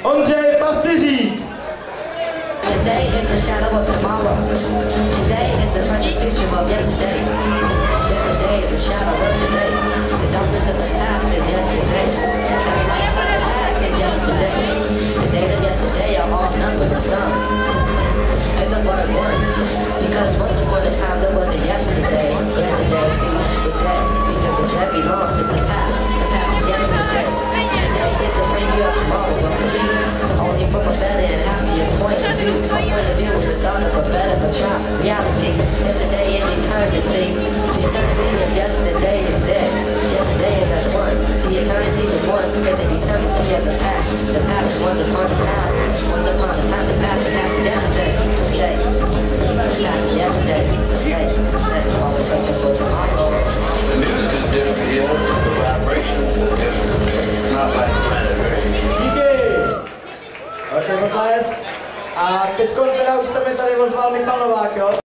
Ondřej Pastyřík. Today is the shadow of tomorrow. Today is the present future of yesterday. Yesterday is the shadow of today. The darkness of the past is yesterday. The light of the past is yesterday. The days of yesterday are all numbered and some. And the word once. Because once upon a time there was a yesterday. Yesterday feels the dead. Because the dead belongs to the past. The past is yesterday. Today is the preview of tomorrow. But for me, only from a better and happier point of view. My point of view is the thought of a better reality. Yesterday is eternity. The eternity of yesterday is dead. Yesterday is as one. The eternity is one is the eternity of the past. The past is once upon a time. Once upon a time, the past is yesterday. Today. The past is yesterday. Today. Today. Always searching for tomorrow. The music is different here. The vibrations are different. It's not like planet Earth. Díky! Velký potlesk. A teďko teda už se mi tady ozval Michal Novák, jo?